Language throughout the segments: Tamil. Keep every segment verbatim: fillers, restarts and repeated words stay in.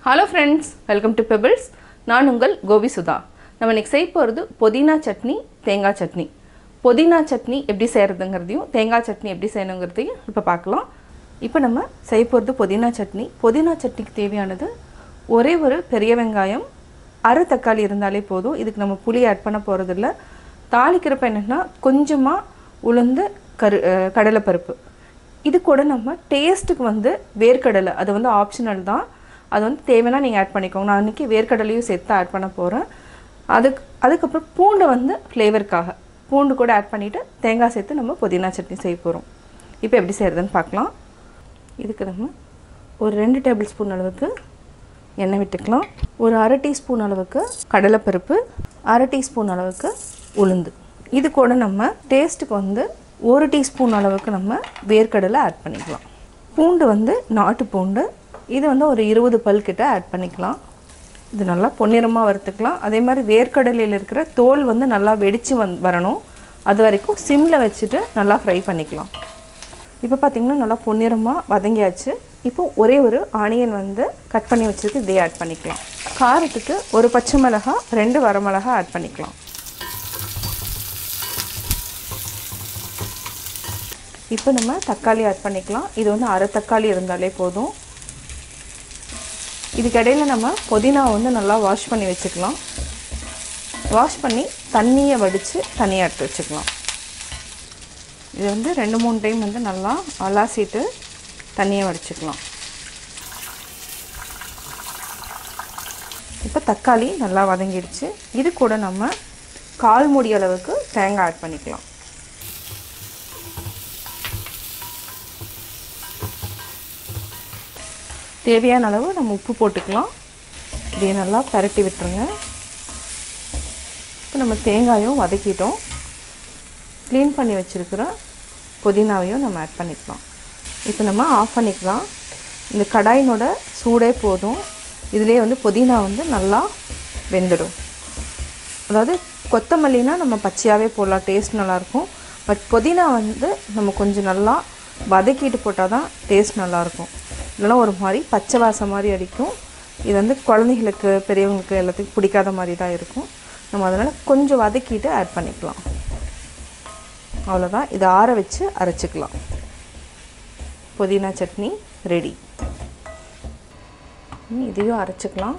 Hello friends, welcome to Pebbles. நான் உங்கள் கோபி சுதா. நம்ம இன்னைக்கு செய்ய போறது புதினா சட்னி, தேங்காய் சட்னி. புதினா சட்னி எப்படி செய்யறதுங்கறதையும் தேங்காய் சட்னி எப்படி செய்யணும்ங்கறதையும் இப்ப பார்க்கலாம். இப்போ நம்ம செய்ய போறது புதினா சட்னி. புதினா சட்னிக்கு தேவையானது ஒரே ஒரு பெரிய வெங்காயம், அரை தக்காளி இருந்தாலே போதும். இதுக்கு நம்ம புளி ஆட் பண்ண போறது இல்ல. தாளிக்கிறப்ப என்னன்னா கொஞ்சமா உளுந்து கடலை பருப்பு. இது கூட நம்ம டேஸ்ட்டுக்கு வந்து வேர்க்கடலை, அது வந்து ஆப்ஷனல் தான். அது வந்து தேவைனா நீங்கள் ஆட் பண்ணிக்கோங்க. நான் இன்றைக்கி வேர்க்கடலையும் சேர்த்து ஆட் பண்ண போகிறேன். அதுக்கு அதுக்கப்புறம் பூண்டு வந்து ஃப்ளேவருக்காக பூண்டு கூட ஆட் பண்ணிவிட்டு தேங்காய் சேர்த்து நம்ம புதினா சட்னி செய்ய போகிறோம். இப்போ எப்படி செய்கிறதுன்னு பார்க்கலாம். இதுக்கு நம்ம ஒரு ரெண்டு டேபிள் ஸ்பூன் அளவுக்கு எண்ணெய் விட்டுக்கலாம். ஒரு அரை டீஸ்பூன் அளவுக்கு கடலைப்பருப்பு, அரை டீஸ்பூன் அளவுக்கு உளுந்து. இது கூட நம்ம டேஸ்ட்டுக்கு வந்து ஒரு டீஸ்பூன் அளவுக்கு நம்ம வேர்க்கடலை ஆட் பண்ணிக்கலாம். பூண்டு வந்து நாட்டு பூண்டு, இது வந்து ஒரு இருபது பல் கிட்ட ஆட் பண்ணிக்கலாம். இது நல்லா பொன்னிறமாக வறுத்துக்கலாம். அதே மாதிரி வேர்க்கடலையில் இருக்கிற தோல் வந்து நல்லா வெடித்து வந் வரணும். அது வரைக்கும் சிம்மில் வச்சுட்டு நல்லா ஃப்ரை பண்ணிக்கலாம். இப்போ பார்த்திங்கன்னா நல்லா பொன்னிறமாக வதங்கியாச்சு. இப்போ ஒரே ஒரு ஆனியன் வந்து கட் பண்ணி வச்சுட்டு இதே ஆட் பண்ணிக்கலாம். காரத்துக்கு ஒரு பச்சை மிளகாய், ரெண்டு வரமிளகாய் ஆட் பண்ணிக்கலாம். இப்போ நம்ம தக்காளி ஆட் பண்ணிக்கலாம். இது வந்து அரை தக்காளி இருந்தாலே போதும். இதுக்கிடையில் நம்ம புதினா வந்து நல்லா வாஷ் பண்ணி வச்சுக்கலாம். வாஷ் பண்ணி தண்ணியை வடித்து தனியாக எடுத்து வச்சுக்கலாம். இது வந்து ரெண்டு மூணு டைம் வந்து நல்லா அலாசிட்டு தண்ணியை வடிச்சுக்கலாம். இப்போ தக்காளி நல்லா வதங்கிடுச்சு. இது கூட நம்ம கால் மூடி அளவுக்கு தேங்காய் ஆட் பண்ணிக்கலாம். தேவையான அளவு நம்ம உப்பு போட்டுக்கலாம். இதை நல்லா பரட்டி விட்டுருங்க. இப்போ நம்ம தேங்காயும் வதக்கிட்டோம். க்ளீன் பண்ணி வச்சுருக்கிற புதினாவையும் நம்ம ஆட் பண்ணிக்கலாம். இப்போ நம்ம ஆஃப் பண்ணிக்கலாம். இந்த கடாயினோட சூடே போதும். இதிலே வந்து புதினா வந்து நல்லா வெந்துடும். அதாவது கொத்தமல்லினா நம்ம பச்சையாகவே போடலாம், டேஸ்ட் நல்லாயிருக்கும். பட் புதினா வந்து நம்ம கொஞ்சம் நல்லா வதக்கிட்டு போட்டால் தான் டேஸ்ட் நல்லாயிருக்கும். இல்லைனா ஒரு மாதிரி பச்சை வாசம் மாதிரி அடிக்கும். இது வந்து குழந்தைகளுக்கு பெரியவங்களுக்கு எல்லாத்துக்கும் பிடிக்காத மாதிரி தான் இருக்கும். நம்ம அதனால் கொஞ்சம் வதக்கிட்டு ஆட் பண்ணிக்கலாம். அவ்வளோதான். இதை ஆற வச்சு அரைச்சிக்கலாம். புதினா சட்னி ரெடி. இதையும் அரைச்சிக்கலாம்.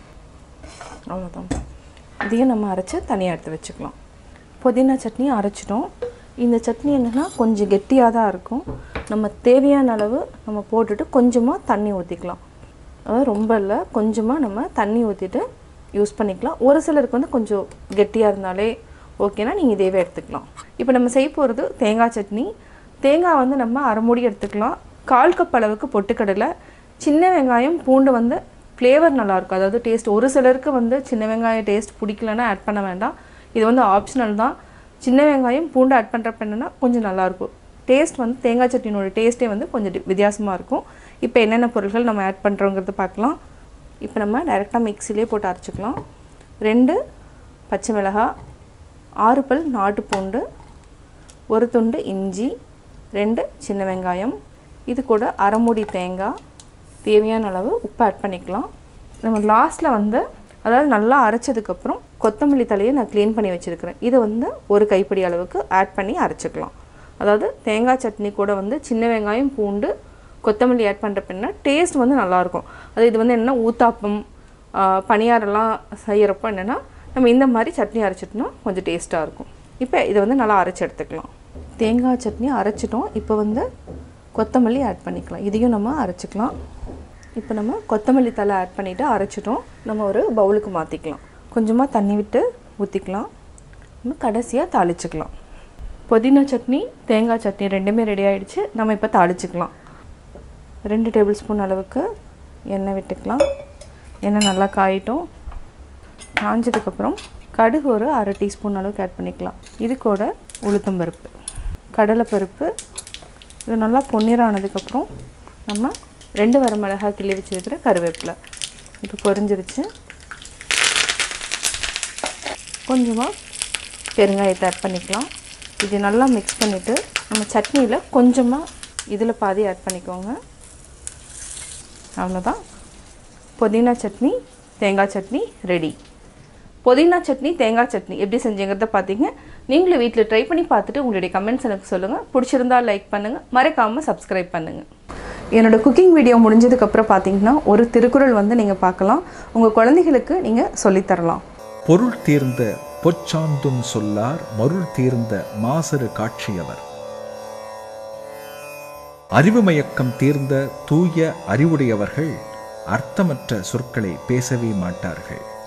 அவ்வளோதான். இதையும் நம்ம அரைச்சி தனியாக எடுத்து வச்சுக்கலாம். புதினா சட்னி அரைச்சிட்டோம். இந்த சட்னி என்னென்னா கொஞ்சம் கெட்டியாக தான் இருக்கும். நம்ம தேவையான அளவு நம்ம போட்டுட்டு கொஞ்சமாக தண்ணி ஊற்றிக்கலாம். அதாவது ரொம்ப இல்லை, கொஞ்சமாக நம்ம தண்ணி ஊற்றிட்டு யூஸ் பண்ணிக்கலாம். ஒரு சிலருக்கு வந்து கொஞ்சம் கெட்டியாக இருந்தாலே ஓகேனா நீங்கள் இதேவே எடுத்துக்கலாம். இப்போ நம்ம செய்ய போகிறது தேங்காய் சட்னி. தேங்காய் வந்து நம்ம அரை மூடி எடுத்துக்கலாம். கால் கப் அளவுக்கு பொட்டுக்கடலை, சின்ன வெங்காயம், பூண்டு வந்து ஃப்ளேவர் நல்லாயிருக்கும். அதாவது டேஸ்ட் ஒரு சிலருக்கு வந்து சின்ன வெங்காயம் டேஸ்ட் பிடிக்கலன்னா ஆட் பண்ண வேண்டாம். இது வந்து ஆப்ஷனல் தான். சின்ன வெங்காயம் பூண்டு ஆட் பண்ணுறப்ப என்னென்னா கொஞ்சம் நல்லாயிருக்கும். டேஸ்ட் வந்து தேங்காய் சட்னியோட டேஸ்ட்டே வந்து கொஞ்சம் வித்தியாசமாக இருக்கும். இப்போ என்னென்ன பொருட்கள் நம்ம ஆட் பண்ணுறோங்கிறத பார்க்கலாம். இப்போ நம்ம டைரெக்டாக மிக்சிலே போட்டு அரைச்சிக்கலாம். ரெண்டு பச்சை மிளகாய், ஆறு பல் நாட்டு பூண்டு, ஒரு துண்டு இஞ்சி, ரெண்டு சின்ன வெங்காயம், இது கூட அரை மூடி தேங்காய், தேவையான அளவு உப்பு ஆட் பண்ணிக்கலாம். நம்ம லாஸ்ட்டில் வந்து அதாவது நல்லா அரைச்சதுக்கப்புறம் கொத்தமல்லி தலையை நான் க்ளீன் பண்ணி வச்சுருக்கிறேன். இதை வந்து ஒரு கைப்பிடி அளவுக்கு ஆட் பண்ணி அரைச்சிக்கலாம். அதாவது தேங்காய் சட்னி கூட வந்து சின்ன வெங்காயம், பூண்டு, கொத்தமல்லி ஆட் பண்ணுறப்பன்னா டேஸ்ட் வந்து நல்லாயிருக்கும். அது இது வந்து என்னென்னா ஊத்தாப்பம், பணியாரெல்லாம் செய்கிறப்போ என்னென்னா நம்ம இந்த மாதிரி சட்னி அரைச்சிட்டோம்னா கொஞ்சம் டேஸ்ட்டாக இருக்கும். இப்போ இதை வந்து நல்லா அரைச்சி எடுத்துக்கலாம். தேங்காய் சட்னி அரைச்சிட்டோம். இப்போ வந்து கொத்தமல்லி ஆட் பண்ணிக்கலாம். இதையும் நம்ம அரைச்சிக்கலாம். இப்போ நம்ம கொத்தமல்லி தலை ஆட் பண்ணிவிட்டு அரைச்சிட்டோம். நம்ம ஒரு பவுலுக்கு மாற்றிக்கலாம். கொஞ்சமாக தண்ணி விட்டு ஊற்றிக்கலாம். நம்ம கடைசியாக தாளிச்சிக்கலாம். புதினா சட்னி, தேங்காய் சட்னி ரெண்டுமே ரெடி ஆகிடுச்சு. நம்ம இப்போ தாளிச்சிக்கலாம். ரெண்டு டேபிள் ஸ்பூன் அளவுக்கு எண்ணெய் விட்டுக்கலாம். எண்ணெய் நல்லா காயிட்டோம். காஞ்சதுக்கப்புறம் கடுகு ஒரு அரை டீஸ்பூன் அளவுக்கு ஆட் பண்ணிக்கலாம். இது கூட உளுத்தம்பருப்பு, கடலைப்பருப்பு. இது நல்லா பொன்னிறம் ஆனதுக்கப்புறம் நம்ம ரெண்டு வரமிளகாய் கிள்ளி வச்சுருக்கிற கருவேப்பிலை இப்போ பொரிஞ்சிருச்சு. கொஞ்சமாக பெருங்காயத்தை ஆட் பண்ணிக்கலாம். இது நல்லா மிக்ஸ் பண்ணிவிட்டு நம்ம சட்னியில் கொஞ்சமாக இதில் பாதி ஆட் பண்ணிக்கோங்க. அவ்வளோதான். புதினா சட்னி தேங்காய் சட்னி ரெடி. புதினா சட்னி தேங்காய் சட்னி எப்படி செஞ்சீங்கிறத பார்த்தீங்க. நீங்களும் வீட்டில் ட்ரை பண்ணி பார்த்துட்டு உங்களுடைய கமெண்ட்ஸ் எனக்கு சொல்லுங்கள். பிடிச்சிருந்தா லைக் பண்ணுங்கள், மறக்காமல் சப்ஸ்கிரைப் பண்ணுங்கள். என்னோடய குக்கிங் வீடியோ முடிஞ்சதுக்கப்புறம் பார்த்தீங்கன்னா ஒரு திருக்குறள் வந்து நீங்கள் பார்க்கலாம். உங்கள் குழந்தைகளுக்கு நீங்கள் சொல்லித்தரலாம். பொருள் தீர்ந்த பொச்சாந்தும் சொல்லார் மருள் தீர்ந்த மாசரு காட்சியவர். அறிவு மயக்கம் தீர்ந்த தூய அறிவுடையவர்கள் அர்த்தமற்ற சொற்களை பேசவே மாட்டார்கள்.